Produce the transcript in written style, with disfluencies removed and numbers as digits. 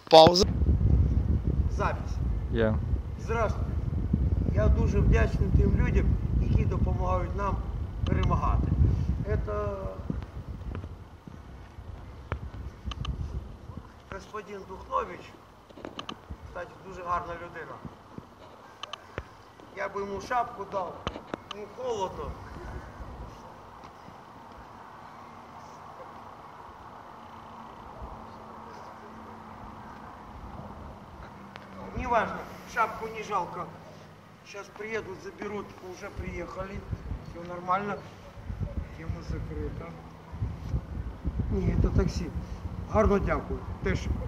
Пауза. Запись. Є. Здравствуйте. Я дуже вдячний тим людям, які допомагають нам перемагати. Це господин Духнович, кстати, дуже гарна людина. Я би йому шапку дав, йому холодно. Не важно, шапку не жалко. Сейчас приедут, заберут, уже приехали. Все нормально. Тема закрыта. Ні, це таксі. Гарно дякую. Теж